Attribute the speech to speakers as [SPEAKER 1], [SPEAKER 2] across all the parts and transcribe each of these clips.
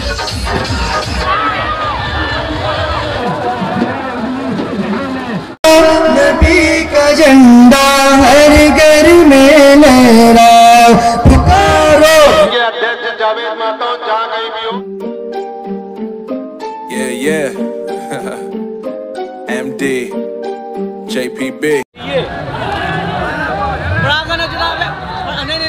[SPEAKER 1] नबी का झंडा हर घर में लहराओ, पुकारो।
[SPEAKER 2] अध्यक्ष जावेद माता जहाँ कहीं भी हो।
[SPEAKER 3] Yeah. MD, JPB.
[SPEAKER 4] बड़ा गाना चुनाव है। नहीं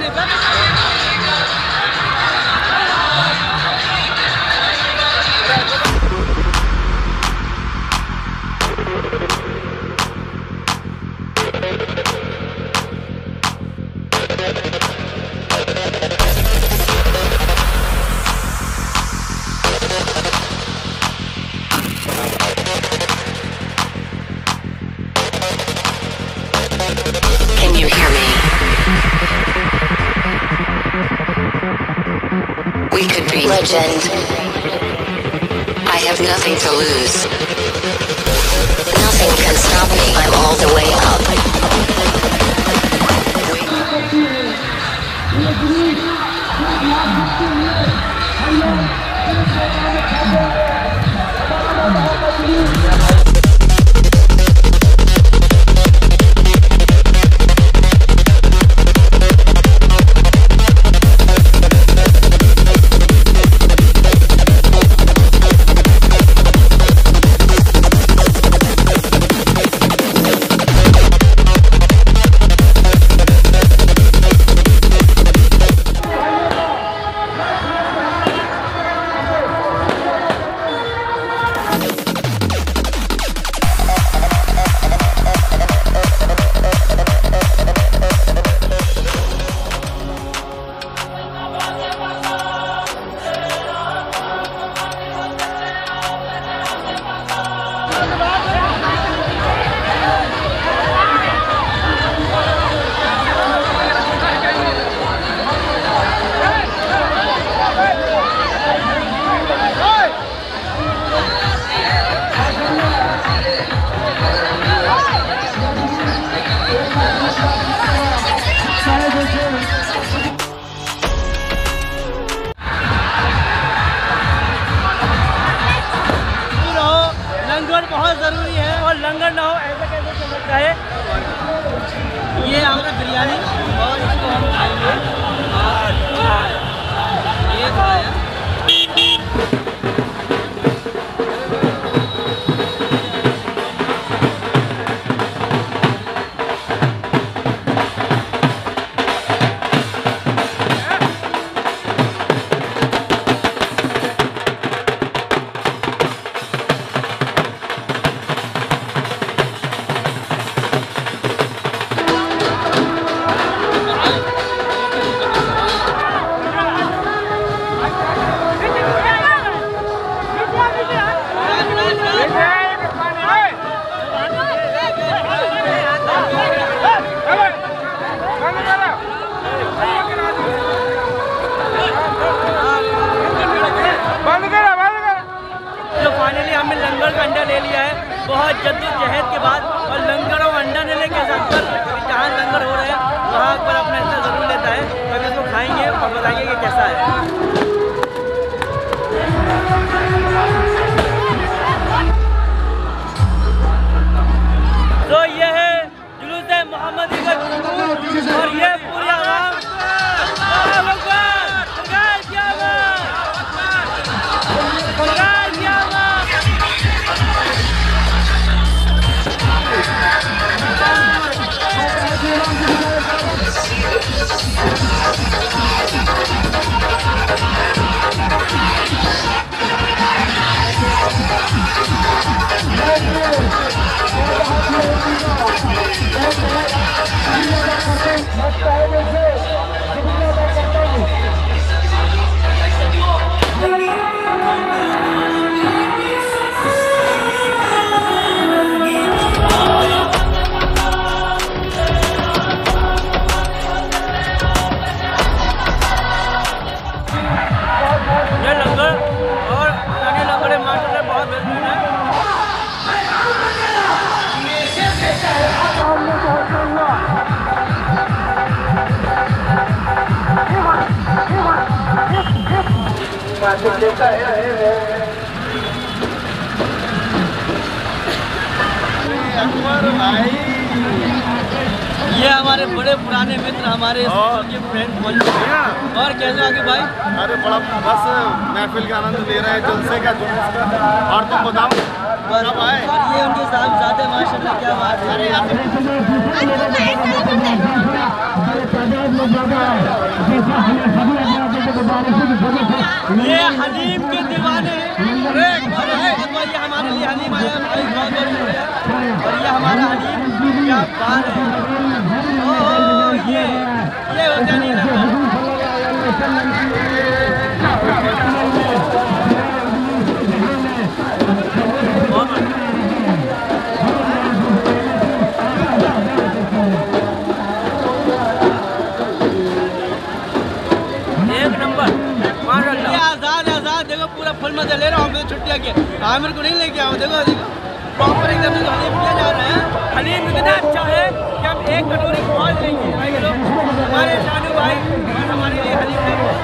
[SPEAKER 5] Can you hear me? We could be legend. I have nothing to lose. Nothing can stop me. I'm all the way up.
[SPEAKER 4] लंगर बहुत ज़रूरी है और लंगर ना हो ऐसा कैसे चल सकता है। ये हमारा बिरयानी और इसको हम खाएंगे और ये खाया हमने लंगर का अंडा ले लिया है बहुत जद्दोजहद के बाद। और लंगर और अंडा लेने के साथ जहाँ लंगर हो रहा है वहाँ पर अपना हिस्सा ज़रूर लेता है। तो इसको खाएंगे और बताएंगे कि कैसा है। तो ये है जुलूस मोहम्मदी का जुलूस और ये पूरी आवाम ये हमारे बड़े पुराने मित्र हमारे फ्रेंड पहुंच चुके हैं। और कैसे आगे भाई?
[SPEAKER 2] अरे बड़ा बस महफिल का आनंद ले रहे हैं, जलसे का जुलूस का। और तुम बताओ कब आए?
[SPEAKER 4] और ये उनके साथ जाते माशाल्लाह, क्या बात है। ये हलीम के दीवाने और ये हमारे लिए हलीम आया भाई, बहुत बहुत शुक्रिया। और ये हमारा हलीम क्या बात है। ये होता नहीं एक नंबर माशाल्लाह। आजाद देखो पूरा फुल मजा ले रहा हूँ मैं छुट्टियाँ के। आमिर को नहीं लेके आओ, देखो प्रॉपर एकदम हलीम किया जा रहा है। हलीम इतना अच्छा है कि हम एक कटोरी बहुत लेंगे भाई लोग। हमारे शानू भाई और हमारे लिए हलीम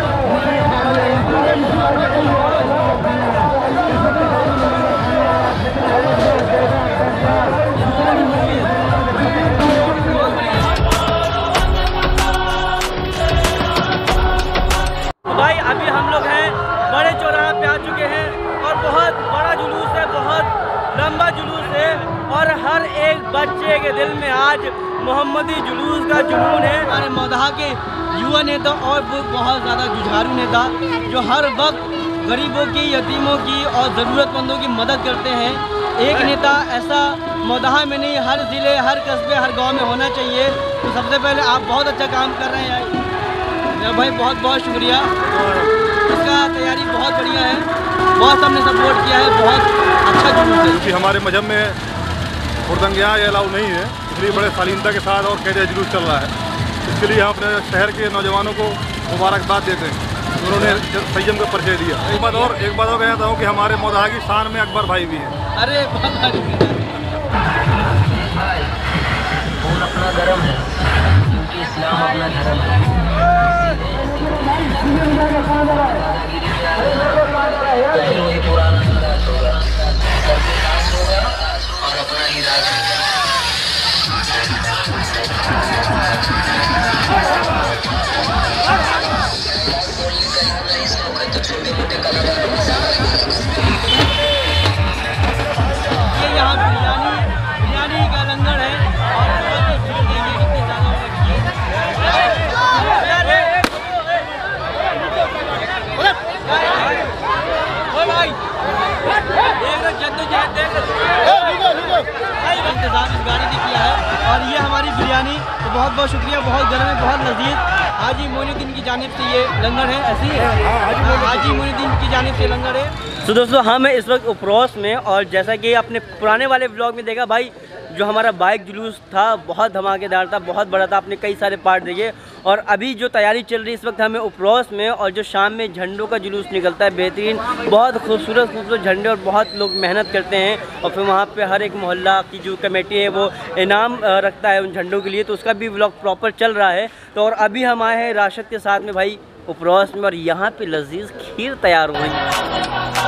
[SPEAKER 4] भाई। अभी हम लोग हैं बड़े चौराहे पे आ चुके हैं और बहुत बड़ा जुलूस है, बहुत लंबा जुलूस है। और हर एक बच्चे के दिल में आज मोहम्मदी जुलूस का जुनून है। हमारे मौदहा के युवा नेता और वो बहुत ज़्यादा जुझारू नेता जो हर वक्त गरीबों की, यतीमों की और ज़रूरतमंदों की मदद करते हैं। एक नेता ऐसा मौदहा में नहीं, हर ज़िले, हर कस्बे, हर गांव में होना चाहिए। तो सबसे पहले आप बहुत अच्छा काम कर रहे हैं भाई, बहुत बहुत शुक्रिया। इसका तैयारी बहुत बढ़िया है, बहुत हमने सपोर्ट किया है, बहुत अच्छा जुलूस है।
[SPEAKER 2] क्योंकि हमारे मजहब में हुरदंगियाँ ये अलाउ नहीं है, इसलिए बड़े शालीनता के साथ और कैसे जुलूस चल रहा है। इसके लिए हम अपने शहर के नौजवानों को मुबारकबाद देते हैं, उन्होंने संयम का परिचय दिया। एक बात और कहता हूँ कि हमारे मौदहा की शान में अकबर भाई भी हैं।
[SPEAKER 4] अरे
[SPEAKER 6] खून अपना धर्म है, क्योंकि इस्लाम अपना धर्म है। पहले वही पुराना राज होगा, सबके राज होगा और अपना ही राज होगा।
[SPEAKER 4] ये यहाँ बिरयानी का लंगर है और इंतजाम इस गाड़ी ने किया है। और ये हमारी बिरयानी, तो बहुत बहुत शुक्रिया, बहुत गर्म है, बहुत लजीज। हाजी मोइनुद्दीन की जानिब से ये लंगर है, ऐसी है हाजी मोइनुद्दीन की जानिब से लंगर है। तो दोस्तों हम इस वक्त उपरोस में, और जैसा कि आपने पुराने वाले ब्लॉग में देखा भाई, जो हमारा बाइक जुलूस था बहुत धमाकेदार था, बहुत बड़ा था, आपने कई सारे पार्ट देखे। और अभी जो तैयारी चल रही है इस वक्त हमें उपरोस में, और जो शाम में झंडों का जुलूस निकलता है बेहतरीन, बहुत खूबसूरत झंडे, और बहुत लोग मेहनत करते हैं। और फिर वहाँ पे हर एक मोहल्ला की जो कमेटी है वो इनाम रखता है उन झंडों के लिए, तो उसका भी व्लॉग प्रॉपर चल रहा है। तो और अभी हम आए हैं राशिद के साथ में भाई उपरोस में, और यहाँ पे लजीज खीर तैयार हुई है।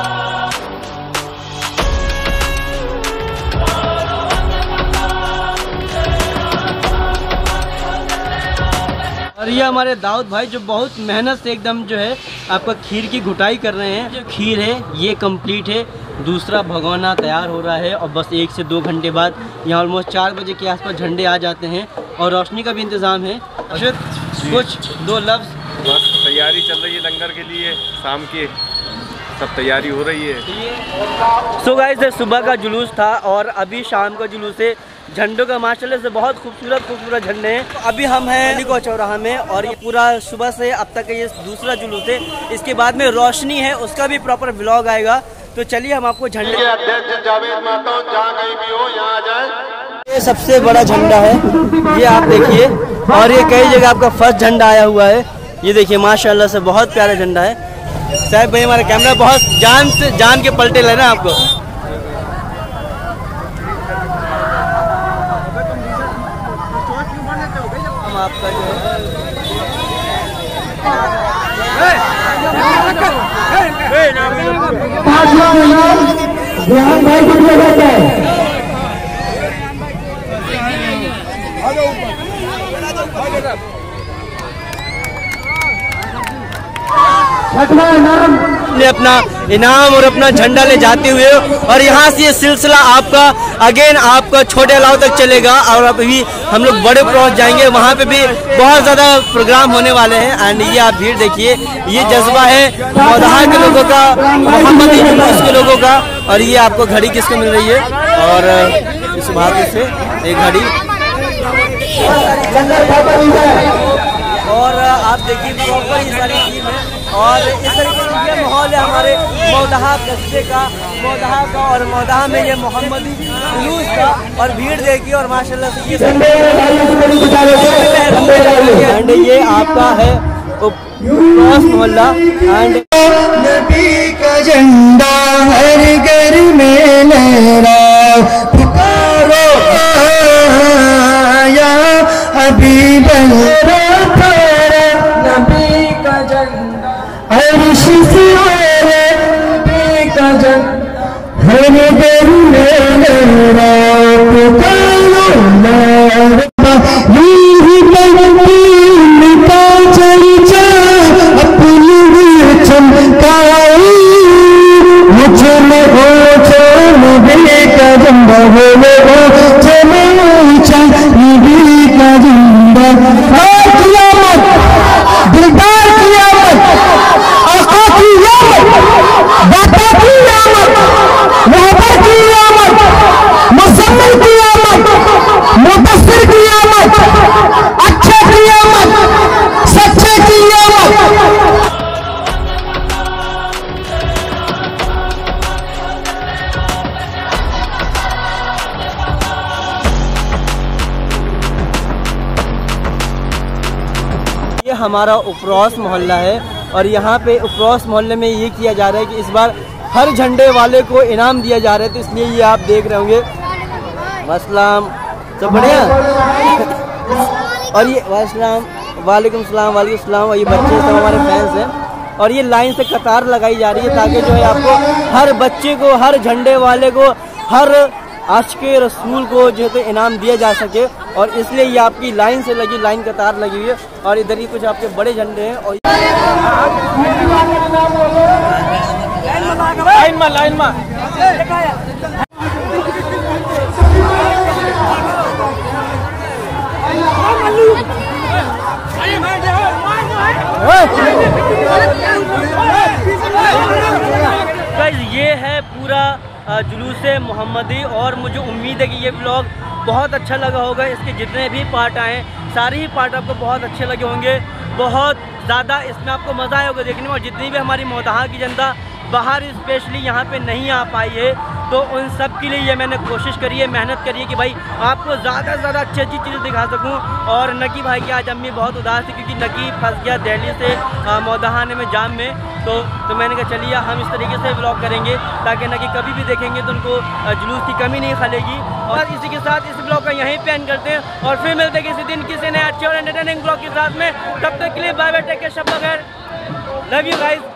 [SPEAKER 4] और ये हमारे दाऊद भाई जो बहुत मेहनत से एकदम जो है आपका खीर की घुटाई कर रहे हैं। जो खीर है ये कंप्लीट है, दूसरा भगोना तैयार हो रहा है, और बस 1 से 2 घंटे बाद यहाँ ऑलमोस्ट 4 बजे के आसपास झंडे आ जाते हैं। और रोशनी का भी इंतज़ाम है। अर्शद कुछ 2 लफ्ज़।
[SPEAKER 2] बस तैयारी चल रही है लंगर के लिए, शाम की सब तैयारी हो रही है।
[SPEAKER 4] सो गाइस सुबह का जुलूस था और अभी शाम का जुलूस है। झंडों का माशाल्लाह से बहुत खूबसूरत झंडे हैं। अभी हम हैं निको चौराहा में, और ये पूरा सुबह से अब तक ये दूसरा जुलूस है। इसके बाद में रोशनी है, उसका भी प्रॉपर व्लॉग आएगा। तो चलिए हम आपको झंडे
[SPEAKER 2] के अध्यक्ष जावेद माता जहाँ कहीं भी हो यहाँ आ जाए।
[SPEAKER 4] ये सबसे बड़ा झंडा है, ये आप देखिए, और ये कई जगह आपका फर्स्ट झंडा आया हुआ है। ये देखिए माशाल्लाह से बहुत प्यारा झंडा है। साहब भाई हमारा कैमरा बहुत जान के पलटे ले रहा है आपको। हम आपका जो है
[SPEAKER 1] ध्यान भाई को दिया जाता है। छठवां इनाम
[SPEAKER 4] ने अपना इनाम और अपना झंडा ले जाते हुए, और यहाँ से ये सिलसिला आपका अगेन आपका छोटे अलाव तक चलेगा और अभी हम लोग बड़े पहुँच जाएंगे। वहाँ पे भी बहुत ज़्यादा प्रोग्राम होने वाले हैं। एंड ये आप भीड़ देखिए, ये जज्बा है मौदहा के लोगों का, मोहम्मदी जुलूस के लोगों का। और ये आपको घड़ी किसको मिल रही है, और इस भाग्य से एक घड़ी, और आप देखिए प्रॉपर ये सारी टीम है। और इस तरीके से ये माहौल है हमारे मौदहा कस्बे का, मौदहा का, और मौदहा में ये मोहम्मदी जुलूस का। और भीड़ देखिए, और माशाल्लाह से ये एंड ये आपका है उपरोस मोहल्ला। एंड
[SPEAKER 1] नबी का झंडा हर घर में लहराओ, पुकारो या हबीब नबी का झंडा अर्श से नबी का झंडा हर घर में लहराओ, पुकारो चर्चा अपनी चमकाई, मुझे में हो नबी का झंडा हो चलो नबी का झंडा। कियामत दिलदार कियामत, आका कियामत, दाता कियामत, रहबर कियामत, मुसम्मिल कियामत, मुदस्सिर कियामत, अच्छे कियामत, सच्चे कियामत।
[SPEAKER 4] ये हमारा उपरोस मोहल्ला है, और यहाँ पे उपरोस मोहल्ले में ये किया जा रहा है कि इस बार हर झंडे वाले को इनाम दिया जा रहा है। तो इसलिए ये आप देख रहे होंगे। वसलाम, सब बढ़िया। और ये वसलाम, वालेकुम सलाम, वालेकुम सलाम। और ये बच्चे सब हमारे फैंस हैं, और ये लाइन से कतार लगाई जा रही है ताकि जो है आपको हर बच्चे को, हर झंडे वाले को, हर आशिक़े रसूल को जो है तो इनाम दिया जा सके। और इसलिए ये आपकी लाइन से लगी, लाइन कतार लगी हुई है। और इधर ही कुछ आपके बड़े झंडे हैं। और लाइन में ये है पूरा जुलूस मोहम्मदी। और मुझे उम्मीद है कि ये व्लॉग बहुत अच्छा लगा होगा। इसके जितने भी पार्ट आए, सारे ही पार्ट आपको बहुत अच्छे लगे होंगे। बहुत ज़्यादा इसमें आपको मज़ा आया होगा देखने में। और जितनी भी हमारी मौदहा की जनता बाहर स्पेशली यहाँ पे नहीं आ पाई है, तो उन सब के लिए ये मैंने कोशिश करी है, मेहनत करी है कि भाई आपको ज़्यादा से ज़्यादा अच्छी अच्छी चीज़ें दिखा सकूँ। और नकी भाई की आज अम्मी बहुत उदास थी क्योंकि नकी फंस गया दिल्ली से मौदहा आने में, जाम में। तो मैंने कहा चलिए हम इस तरीके से व्लॉग करेंगे ताकि नकी कभी भी देखेंगे तो उनको जुलूस की कमी नहीं खलेगी। और इसी के साथ इस ब्लॉग का यहीं पे एंड करते हैं, और फिर मिलते हैं किसी दिन किसी नए अच्छे और एंटरटेनिंग ब्लॉग के साथ में। तब तक के लिए बाय बाय, टेक केयर, शब बगैर, लव यू गाइस।